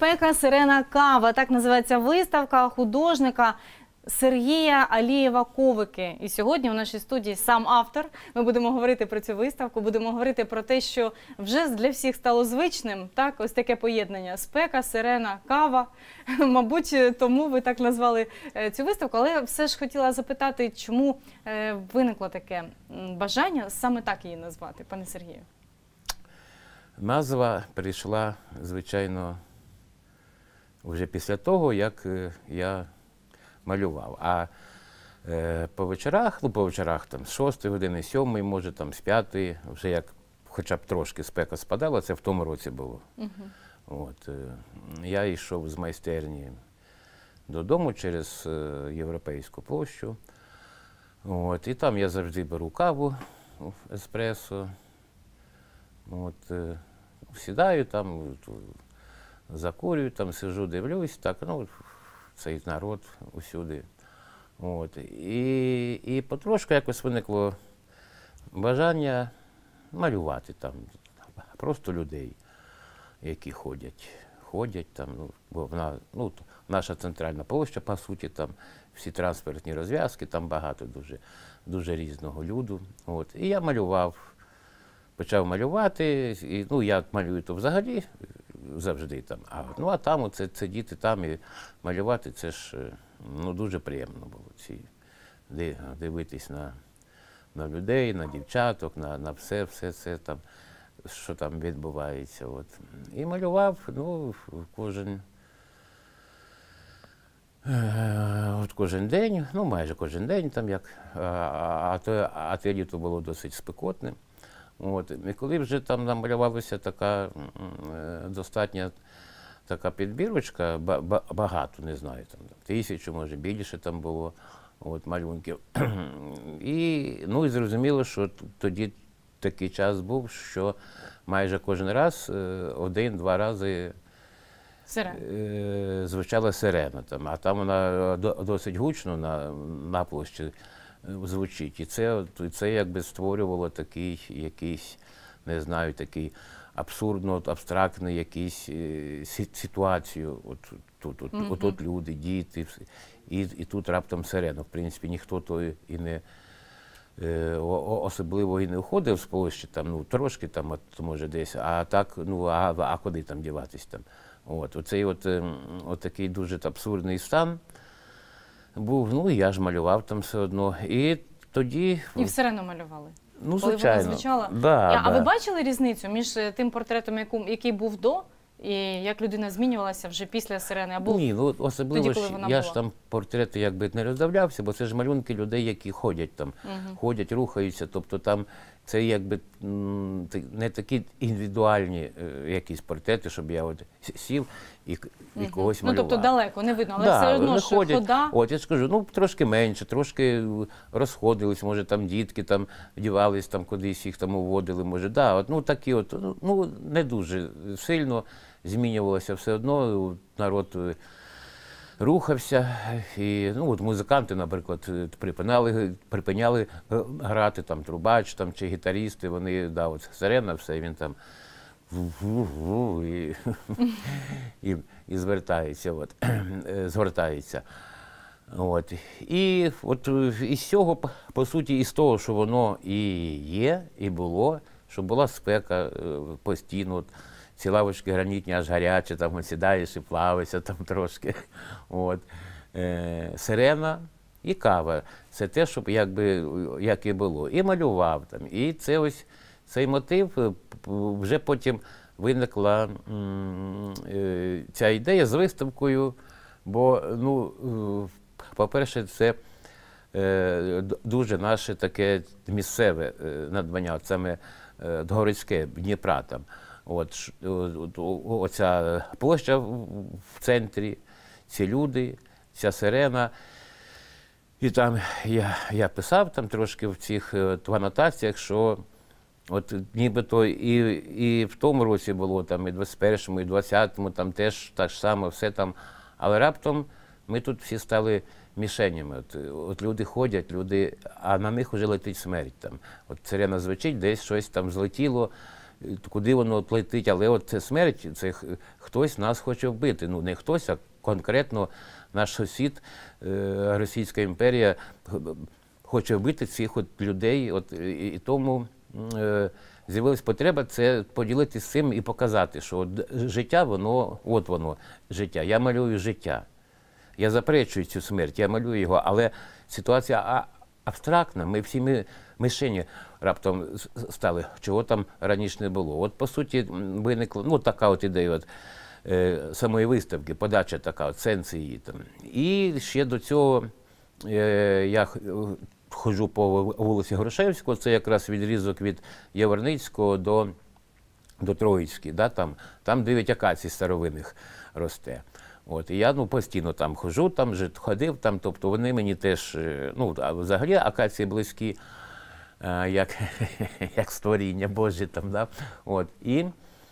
«Спека, сирена, кава» – так називається виставка художника Сергія Алієва-Ковики. І сьогодні в нашій студії сам автор. Ми будемо говорити про цю виставку, будемо говорити про те, що вже для всіх стало звичним, так, ось таке поєднання «Спека, сирена, кава». Мабуть, тому ви так назвали цю виставку. Але все ж хотіла запитати, чому виникло таке бажання саме так її назвати, пане Сергію? Назва прийшла, звичайно, вже після того, як я малював. А по вечорах там, з 6 години, 7, може там з 5, вже як хоча б трошки спека спадала, це в тому році було. От, я йшов з майстерні додому через Європейську площу. От, і там я завжди беру каву, еспресо. От, сідаю там, закурюю, там сижу, дивлюсь, так, ну, цей народ усюди. От, і потрошку якось виникло бажання малювати там просто людей, які ходять там, ну, бо наша центральна площа, по суті, там всі транспортні розв'язки, там багато дуже різного люду. От, і я малював. Почав малювати, і, ну, я малюю то взагалі, завжди там, а там оце сидіти там і малювати, це ж, ну, дуже приємно було, дивитись на людей, на дівчаток, на все там, що там відбувається. От. І малював, ну, кожен день, ну, майже кожен день, там, як, а те літо було досить спекотне. От, і коли вже там намалювалася така достатня така підбірочка, багато, не знаю, там 1000, може більше там було, от, малюнків. Ну і зрозуміло, що тоді такий час був, що майже кожен раз, 1-2 рази звучала сирена. Там, а там вона досить гучно на площі звучить. І це якби створювало такий якийсь, не знаю, такий абсурдно-абстрактний якийсь ситуацію. От люди, діти, і тут раптом сирена. В принципі, ніхто то і не особливо і не уходив з площі, там, ну, трошки там, от, може десь, а так, ну, а куди там діватись там? От, оцей от такий дуже абсурдний стан був, ну, і я ж малював там все одно. І тоді... І в сирену малювали? Ну, звичайно. Коли вона звучала? Да. Ви бачили різницю між тим портретом, який був до, і як людина змінювалася вже після сирени? Або ні, ну, особливо тоді, коли вона я була? ж там портрети якби не роздивлявся, бо це ж малюнки людей, які ходять там, ходять, рухаються, тобто там це якби не такі індивідуальні якісь портрети, щоб я от сів і когось малював. Ну, тобто далеко, не видно, але все одно, що хода... От, я скажу, ну, трошки менше, трошки розходились, може, там дітки там вдівались, там кудись їх там уводили, може, да, от, ну, такі от, ну, не дуже сильно змінювалося все одно, народ рухався, і, ну, от музиканти, наприклад, припиняли грати, там, трубач, там, чи гітарісти, вони, да, от сирена, все, він там і звертається, от, згортається. От. І от із цього, по суті, із того, що воно і є, і було, що була спека постійно, от, ці лавочки гранітні аж гарячі, там сідаєш і плаваєшся там трошки. От. Сирена і кава – це те, що якби, як і було. І малював там. І це ось, цей мотив, вже потім виникла ця ідея з виставкою, бо, ну, по-перше, це дуже наше таке місцеве надбання, саме Городське, Дніпра там. От, оця площа в центрі, ці люди, ця сирена. І там я писав там трошки в цих анотаціях, що от нібито і в тому році було, там, і в 21-му, і в 20-му, там теж так само все там. Але раптом ми тут всі стали мішенями. От люди ходять, а на них вже летить смерть. Там. От сирена звучить, десь щось там злетіло, куди воно летить, але от це смерть, це хтось нас хоче вбити. Ну, не хтось, а конкретно наш сусід, Російська імперія, хоче вбити цих от людей. От, і тому з'явилась потреба це поділитися з цим і показати, що от життя, воно життя. Я малюю життя. Я заперечую цю смерть, я малюю його, але ситуація абстрактна. Ми всі мишені раптом стали, чого там раніше не було. От, по суті, виникла така от ідея от, самої виставки, подача така, от, сенс її там. І ще до цього я ходжу по вулиці Грушевського, це якраз відрізок від Яворницького до Троїцької, да, там 9 акацій старовинних росте. От, і я постійно там ходжу, там вже ходив, тобто вони мені теж, а взагалі акації близькі, як створіння Божі там, да? От, і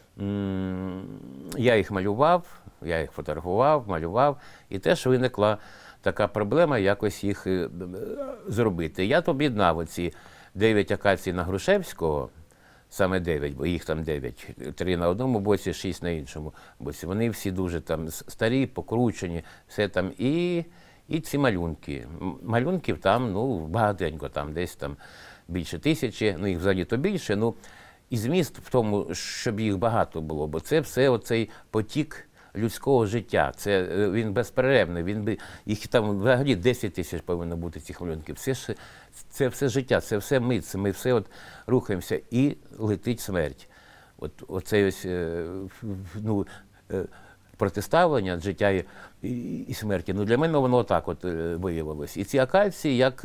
я їх малював, я їх фотографував, малював, і теж виникла така проблема якось їх зробити. Я об'єднав оці 9 акацій на Грушевського, саме 9, бо їх там 9, 3 на одному боці, 6 на іншому боці. Вони всі дуже там старі, покручені, все там. І ці малюнки. Малюнків там, багатенько, там десь там більше 1000, їх взагалі-то більше. І зміст в тому, щоб їх багато було, бо це все оцей потік людського життя. Він безперервний, їх там взагалі 10 000 повинно бути цих малюнків. Це все життя, це все ми все от рухаємося і летить смерть. Оце ось протиставлення життя і смерті. Для мене воно отак от виявилось. І ці акації, як,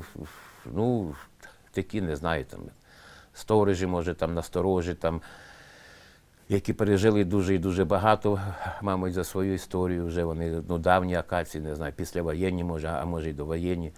такі, не знаю, там, сторожі, може, там, насторожі, там, які пережили дуже і дуже багато, мабуть, за свою історію вже вони, давні акації, не знаю, післявоєнні, може, а може і довоєнні.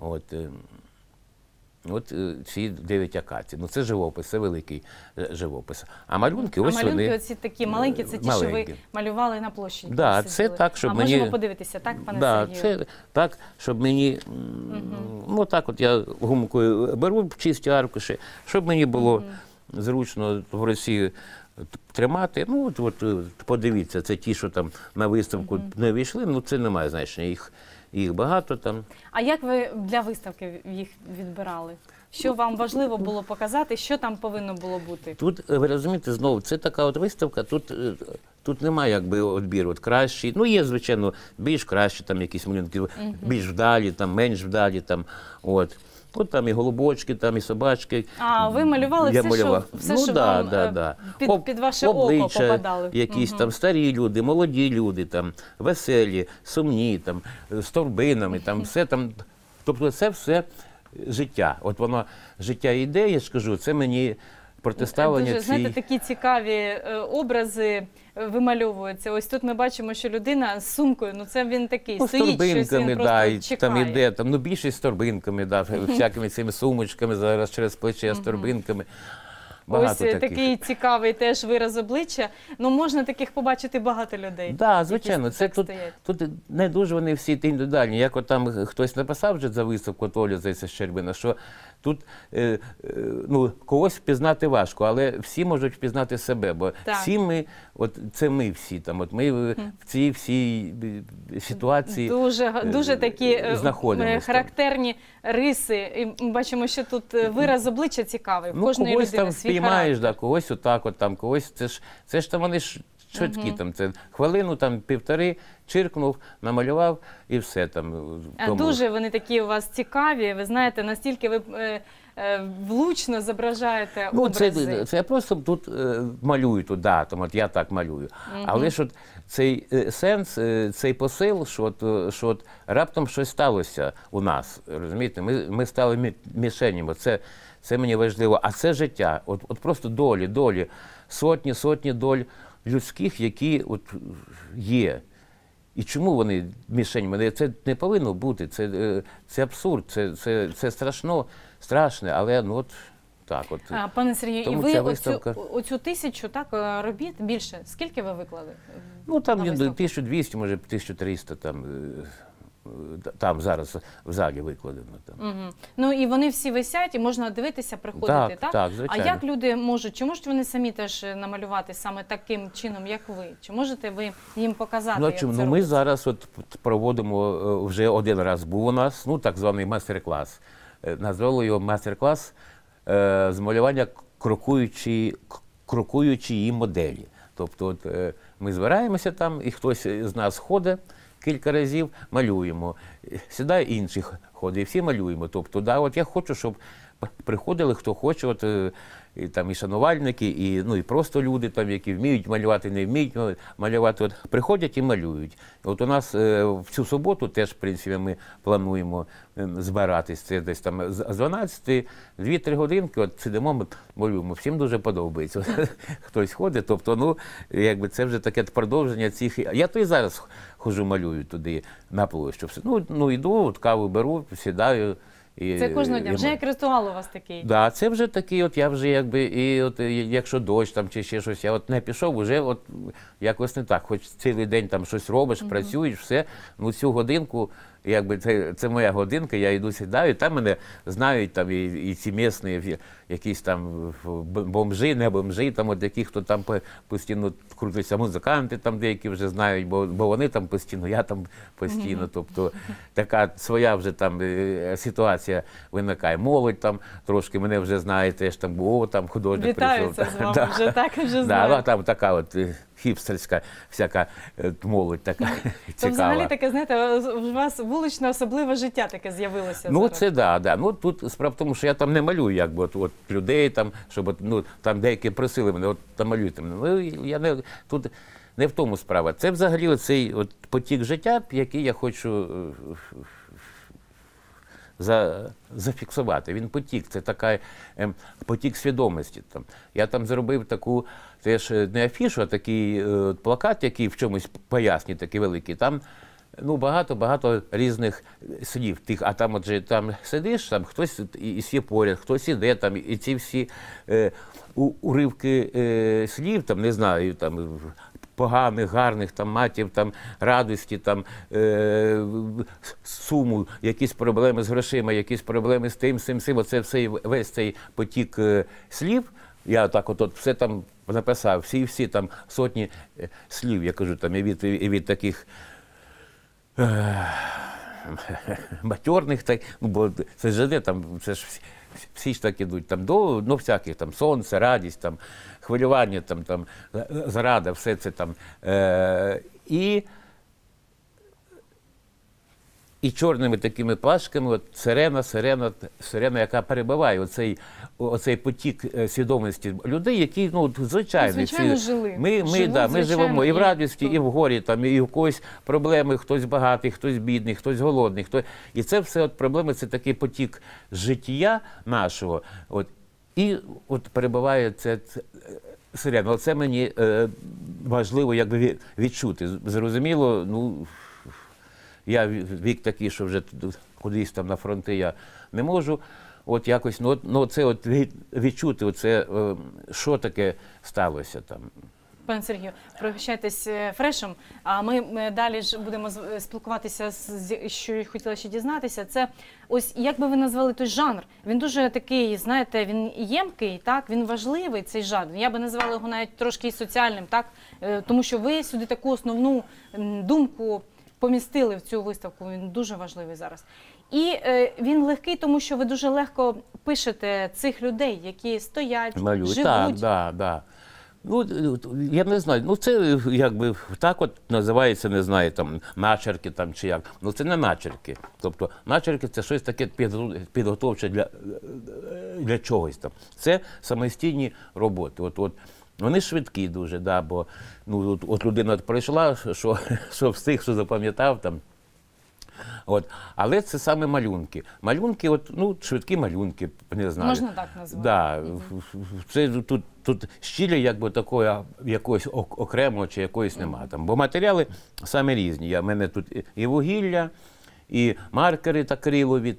От ці 9 акацій. Це живопис, це великий живопис. А малюнки, ось вони... А малюнки оці такі маленькі, це ті, що ви малювали на площі? Да, це так, щоб мені... можемо подивитися, так, пане Сергію? Це так, щоб мені... так от я гумкою беру чисті аркуші, щоб мені було зручно в Росії тримати. Подивіться, це ті, що там на виставку не війшли, це не має значення, їх багато там. А як ви для виставки їх відбирали? Що вам важливо було показати, що там повинно було бути? Тут, ви розумієте, знову, це така от виставка, тут немає якби відбіру, кращий. Є, звичайно, більш кращі, там якісь малюнки, більш вдалі, там, менш вдалі, там, от. От там і голубочки, там і собачки. А, ви малювали все, що вам під ваше око попадало. Якісь там старі люди, молоді люди, там, веселі, сумні, там, з торбинами, там, все там. Тобто це все життя. От воно, життя йде, я ж кажу, це мені протиставлення дуже, знаєте, такі цікаві образи вимальовуються. Ось тут ми бачимо, що людина з сумкою, це він такий, стоїть, щось він просто чекає. Там іде, більшість з торбинками, всякими цими сумочками, зараз через плече з торбинками. Ось такий цікавий теж вираз обличчя. Можна таких побачити багато людей. Так, звичайно. Тут не дуже вони всі індивідуальні. Як от там хтось написав вже за виставку, Оля, здається, Щербина, що тут когось впізнати важко, але всі можуть впізнати себе, бо всі ми, це ми всі, ми в цій всій ситуації дуже такі характерні риси. І ми бачимо, що тут вираз обличчя цікавий. В кожної людини свій характер. Когось отак, когось, це ж там вони швидкі, це хвилину, півтори, чиркнув, намалював і все там. Дуже вони такі у вас цікаві, ви знаєте, настільки ви влучно зображаєте образи. Це я просто тут малюю, я так малюю. Але ж цей сенс, цей посил, що раптом щось сталося у нас, розумієте, ми стали мішенями, це мені важливо, а це життя, от просто долі, сотні доль людських, які є. І чому вони мішень? Це не повинно бути, це абсурд, це страшне, але так от. Пане Сергію, і ви оцю 1000 робіт більше, скільки ви виклали? Там 1200, може 1300, там зараз в залі викладено. Там. Угу. Ну і вони всі висять, і можна дивитися, приходити, так? Так, А звичайно. як люди можуть, чи можуть вони самі теж намалювати саме таким чином, як ви? Чи можете ви їм показати, як це Ми робиться? зараз от проводимо, вже один раз був у нас, так званий майстер-клас. Назвали його майстер-клас з малювання крокуючої моделі. Тобто от, ми збираємося там, і хтось з нас ходить кілька разів, малюємо. Сідає інший ходить, і всі малюємо. Тобто, от я хочу, щоб приходили, хто хоче, і шанувальники, і просто люди, які вміють малювати, не вміють малювати, приходять і малюють. От у нас в цю суботу теж, в принципі, ми плануємо збиратись. Це десь там з 12, 2-3 годинки, сидимо, ми малюємо. Всім дуже подобається. Хтось ходить, тобто, це вже таке продовження цих. Я то і зараз ходжу, малюю туди на площу. Йду, каву беру, сідаю. Це кожного дня. Вже як ритуал у вас такий. Так, це вже такий, я вже якщо дощ чи ще щось, я не пішов, вже якось не так. Хоч цілий день там щось робиш, працюєш, все, цю годинку, це моя годинка, я йду, сідаю, там мене знають і ці місні, якісь там бомжі, не бомжі, які хто там постійно крутиться, музиканти там деякі вже знають, бо вони там постійно, я там постійно, тобто така своя вже там ситуація виникає. Молодь там трошки мене вже знає, теж там художник прийшов. Вітаються з вами, вже так, вже знають. Там така хіпстерська всяка молодь така цікава. То взагалі таке, знаєте, у вас вуличне особливе життя таке з'явилося зараз. Це да. Тут справа в тому, що я там не малюю, от людей там, щоб там деякі просили мене, там малюйте мене. Я тут не в тому справа. Це взагалі оцей потік життя, який я хочу зафіксувати. Він потік, це такий потік свідомості. Я там зробив таку, теж не афішу, а такий плакат, який в чомусь пояснює, такий великий. Там багато різних слів. А там там сидиш, там хтось і сі поряд, хтось іде, і ці всі уривки слів, не знаю, поганих, гарних, матів, радості, суму, якісь проблеми з грошима, якісь проблеми з тим, сим. Оце весь цей потік слів. Я все там написав, всі там сотні слів, я кажу, і від таких матьорних, бо це ж не це ж всі ж так ідуть, до всяких, сонце, радість, хвилювання, зрада, все це і чорними такими плашками сирена, яка перебиває оцей потік свідомості людей, які, звичайно, жили. Ми живемо і в радості, і в горі, і в когось проблеми, хтось багатий, хтось бідний, хтось голодний. І це все проблеми, це такий потік життя нашого. І перебиває це сирена. Це мені важливо відчути. Зрозуміло, я вік такий, що вже кудись на фронти я не можу. Якось, це відчути, що таке сталося там. Пане Сергію, пригощайтесь фрешем, а ми далі ж будемо спілкуватися, що я хотіла ще дізнатися. Це як би ви назвали той жанр? Він дуже такий, знаєте, він ємкий, так? Він важливий, цей жанр. Я би назвала його навіть трошки і соціальним, так? Тому що ви сюди таку основну думку помістили в цю виставку, він дуже важливий зараз. І він легкий, тому що ви дуже легко пишете цих людей, які стоять, живуть. Так. Я не знаю, це так називається, не знаю, начерки чи як. Це не начерки. Тобто начерки – це щось таке підготовче для чогось там. Це самостійні роботи. Вони швидкі дуже, бо людина прийшла, що встиг, що запам'ятав там. Але це саме малюнки. Малюнки, швидкі малюнки, не знаю. Можна так назвати. Це тут щілі, такої якоїсь окремого чи якоїсь нема. Бо матеріали саме різні. У мене тут і вугілля, і маркери акрилові,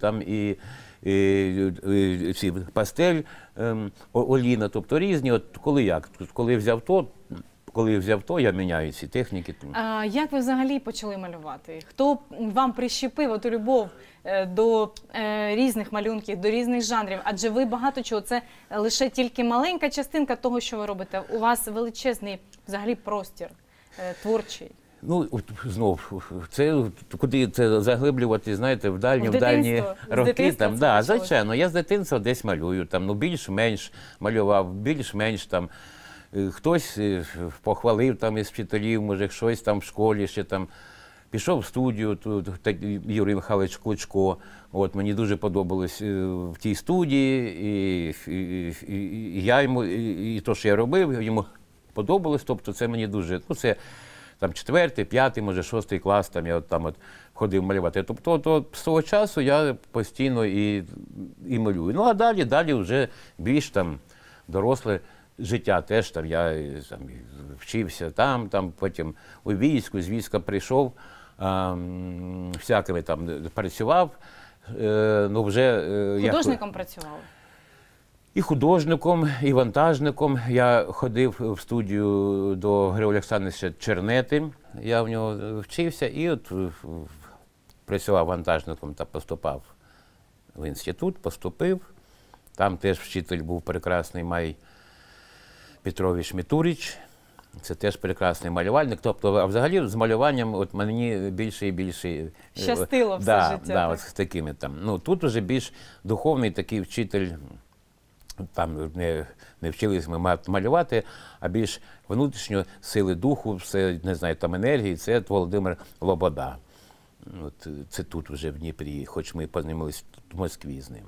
і пастель, олійна, тобто різні. Коли взяв то, коли взяв то, я міняю ці техніки. А як ви взагалі почали малювати? Хто вам прищепив оту любов до різних малюнків, до різних жанрів? Адже ви багато чого, це лише тільки маленька частинка того, що ви робите. У вас величезний взагалі простір творчий. Ну, знов, це куди це заглиблювати, знаєте, в дальні роки. Там, да, звичайно, я з дитинства десь малюю, там, ну, більш-менш малював, більш-менш там. Хтось похвалив там із вчителів, може, щось там в школі ще там. Пішов в студію, тут Юрій Михайлович Клочко. От, мені дуже подобалось в тій студії, і я йому, і то, що я робив, йому подобалось. Тобто це мені дуже, ну, це там 4-й, 5-й, може 6-й клас, там я от там от ходив малювати. Тобто з того часу я постійно і малюю. Ну, а далі вже більш там доросле життя теж, там я там вчився там, потім у війську, з війська прийшов, всякими там працював. Ну, вже, художником працювали? І художником, і вантажником. Я ходив в студію до Григорія Олександровича Чернети, я в нього вчився, і от працював вантажником та поступав в інститут, поступив. Там теж вчитель був прекрасний Май Петрович Мітурич, це теж прекрасний малювальник. Тобто, а взагалі з малюванням от мені більше і більше щастило все життя. Да, от з такими там. Ну, тут вже більш духовний такий вчитель. Там не вчились ми малювати, а більш внутрішньо сили духу, все, не знаю, там енергії, це Володимир Лобода. От, це тут вже в Дніпрі, хоч ми познайомились в Москві з ним.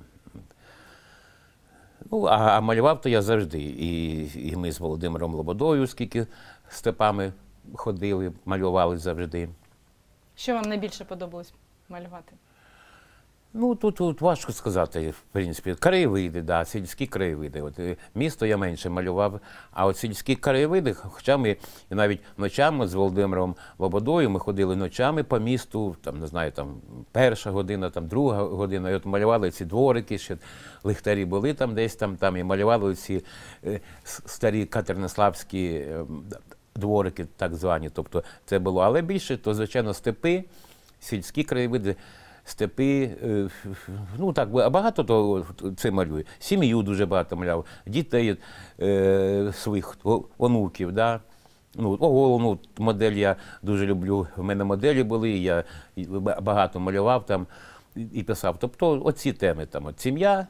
Ну, а малював то я завжди. І ми з Володимиром Лободою, скільки степами ходили, малювали завжди. Що вам найбільше подобалось малювати? Ну, тут важко сказати, в принципі. Краєвиди, да, сільські краєвиди. От, місто я менше малював, а от сільські краєвиди, хоча ми навіть ночами з Володимиром Лободою, ми ходили ночами по місту, там, не знаю, там, 1-ша година, там, 2-га година, і от малювали ці дворики, ще лихтарі були там десь там, і малювали ці старі катернославські дворики, так звані. Тобто це було, але більше, то, звичайно, степи, сільські краєвиди, степи, ну так, багато того це малює. Сім'ю дуже багато малював, дітей своїх онуків, да. Ну, головну модель я дуже люблю, в мене моделі були, я багато малював там і писав. Тобто оці теми, там, от, сім'я,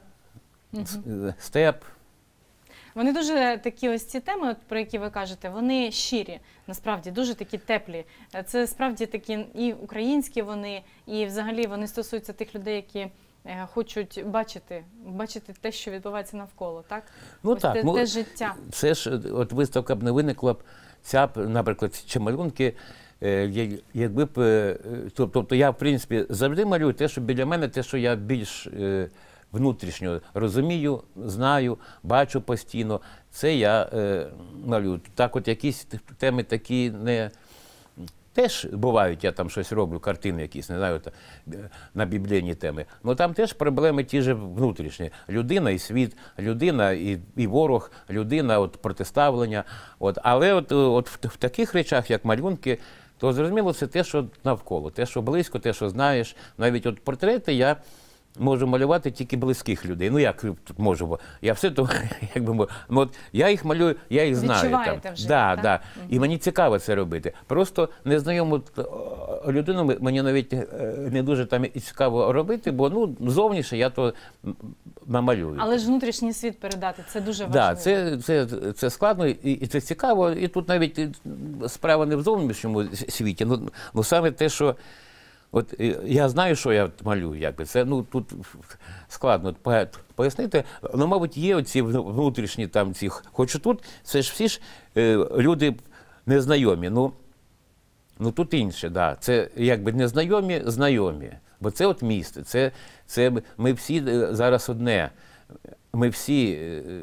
степ. Вони дуже такі ось ці теми, от, про які ви кажете, вони щирі, насправді, дуже такі теплі. Це справді такі і українські вони, і взагалі вони стосуються тих людей, які хочуть бачити те, що відбувається навколо, так? Ну ось так, те життя. Це ж, от виставка б не виникла б, ця, наприклад, ці малюнки, якби б, тобто я, в принципі, завжди малюю те, що біля мене, те, що я більш внутрішньо розумію, знаю, бачу постійно, це я малюю. Так от якісь теми такі не... Теж бувають, я там щось роблю, картини якісь, не знаю, на біблійні теми. Ну там теж проблеми ті ж внутрішні. Людина і світ, людина і ворог, людина, от протиставлення. От. Але от в таких речах, як малюнки, то зрозуміло, це те, що навколо, те, що близько, те, що знаєш. Навіть от портрети я можу малювати тільки близьких людей. Ну як тут можу, бо я все то, якби, ну, от я їх малюю, я їх знаю. Відчуваєте там. вже, Да, так? да. І мені цікаво це робити. Просто незнайому людину мені навіть не дуже там і цікаво робити, бо ну, зовніше я то намалюю. Але ж внутрішній світ передати, це дуже важливо. Да, це складно і це цікаво. І тут навіть справа не в зовнішньому світі, ну саме те, що от я знаю, що я малюю, якби це, ну, тут складно пояснити, але, мабуть, є оці внутрішні там ці, хоч тут, це ж всі ж люди незнайомі, ну тут інше, да, це якби незнайомі, знайомі, бо це от місце, це ми всі зараз одне, ми всі,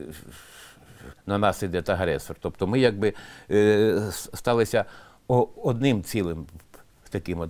на нас іде агресор, тобто ми якби сталися одним цілим таким от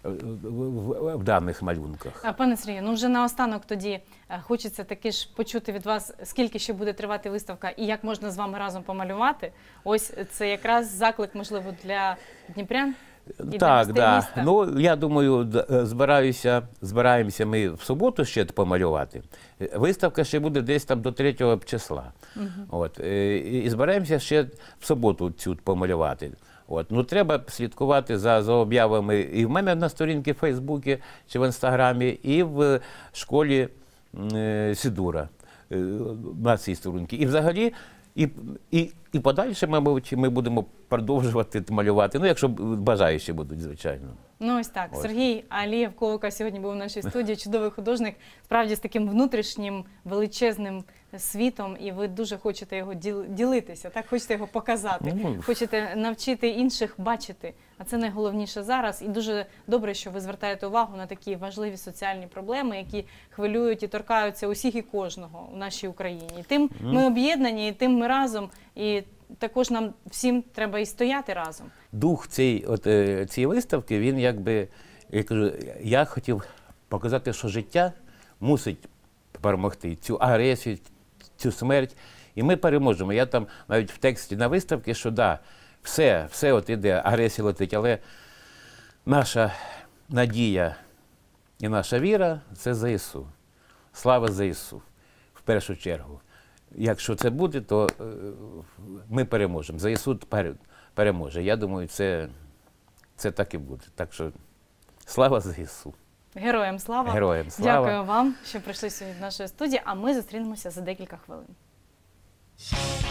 в даних малюнках. А пане Сергію, ну вже наостанок тоді хочеться таки ж почути від вас, скільки ще буде тривати виставка і як можна з вами разом помалювати. Ось це якраз заклик, можливо, для дніпрян і для Так, гостей да. міста. Ну, я думаю, збираємося ми в суботу ще помалювати. Виставка ще буде десь там до 3 числа. От. І збираємося ще в суботу цю помалювати. От. Ну, треба слідкувати за об'явами і в мене на сторінці в Фейсбуці чи в Інстаграмі, і в школі Сідура на цій сторінці. І взагалі, і подальше, мабуть, ми будемо продовжувати малювати, ну, якщо бажаючі будуть, звичайно. Ну ось так. Сергій Алієв Ковика сьогодні був у нашій студії, чудовий художник, справді з таким внутрішнім величезним світом, і ви дуже хочете його ділитися, так? Хочете його показати, хочете навчити інших бачити. А це найголовніше зараз. І дуже добре, що ви звертаєте увагу на такі важливі соціальні проблеми, які хвилюють і торкаються усіх і кожного у нашій Україні. І тим ми об'єднані, і тим ми разом, і також нам всім треба і стояти разом. Дух цієї виставки, він якби, я кажу, я хотів показати, що життя мусить перемогти цю агресію, цю смерть, і ми переможемо. Я там навіть в тексті на виставці, що да, все от іде, агресія летить, але наша надія і наша віра – це ЗСУ. Слава ЗСУ, в першу чергу. Якщо це буде, то ми переможемо. ЗСУ переможе. Я думаю, це так і буде. Так що слава ЗСУ. Героям слава. Героям слава. Дякую вам, що прийшли сьогодні до нашої студії, а ми зустрінемося за декілька хвилин.